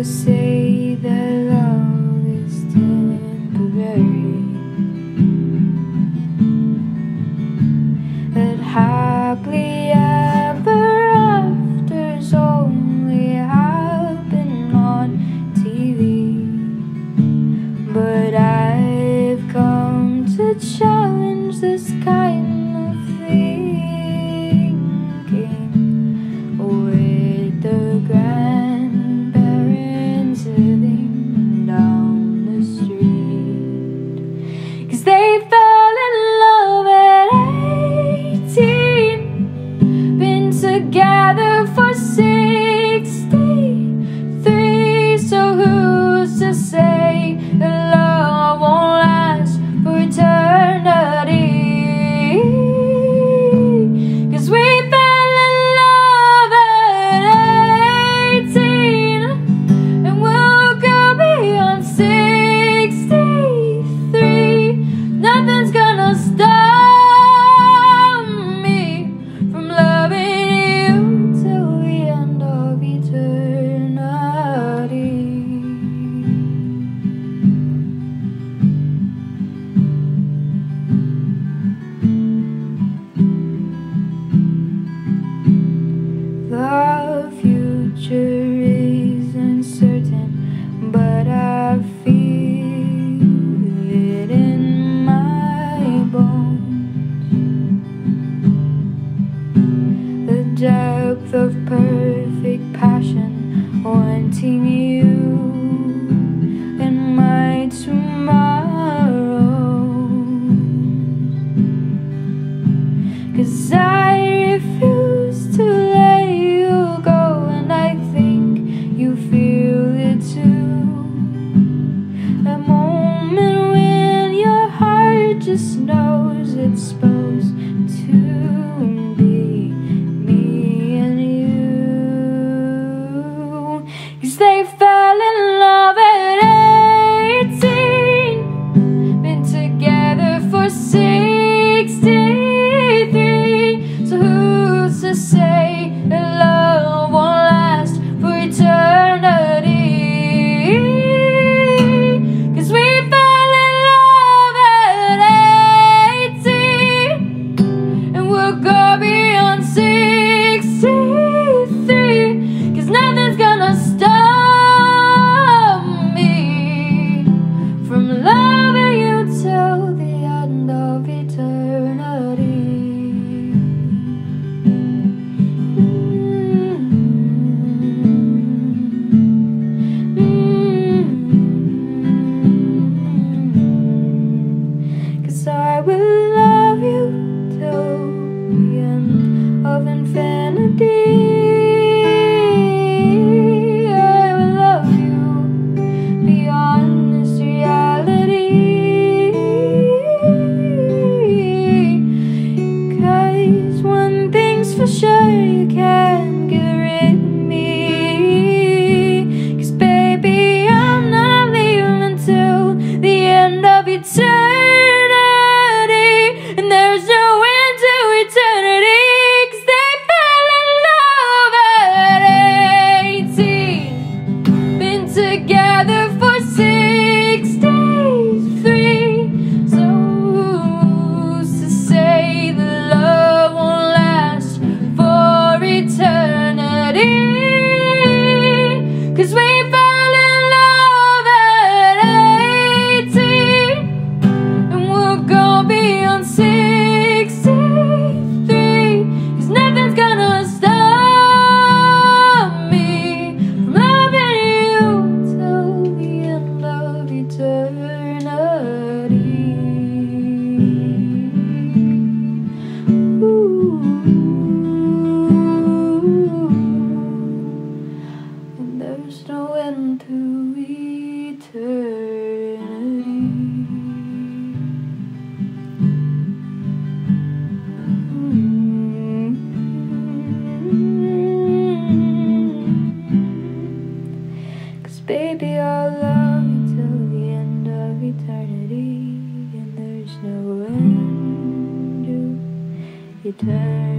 People say that love is temporary, that happily ever afters only happen on TV. But I've come to challenge this kind of thinking with the grandparents living down the street. 'Cause they fell in love at 18, been together for 63. So who's to say that love won't last for eternity? 'Cause we fell in love at 18, and we'll go beyond 63. Nothing's gonna stop me from loving you till the end of eternity. The future is uncertain, but I feel it in my bones. The depth of perfect passion, wanting you in my tomorrows. 'Cause I refuse to let you go, and I think you feel it too. That moment when your heart just knows it's supposed to be me and you. 'Cause they fell in love at 18, been together for 63. So who's to say that love won't last for eternity? 'Cause we fell in love at 18, and we'll go beyond 63. 'Cause nothing's gonna stop me from loving you till the end of eternity. I will love you till the end of infinity. I will love you beyond this reality. 'Cause one thing's for sure, you can't get rid of me. 'Cause baby, I'm not leaving until the end of eternity. And there's no end to eternity. 'Cause they fell in love at 18, been together for 63. So who's to say that love won't last for eternity? 'Cause we fell in love at 18, and we'll go beyond 63. 'Cause nothing's gonna stop me from loving you till the end of eternity. Ooh. And there's no end to eternity. 'Cause baby, I'll love you till the end of eternity, and there's no end to eternity.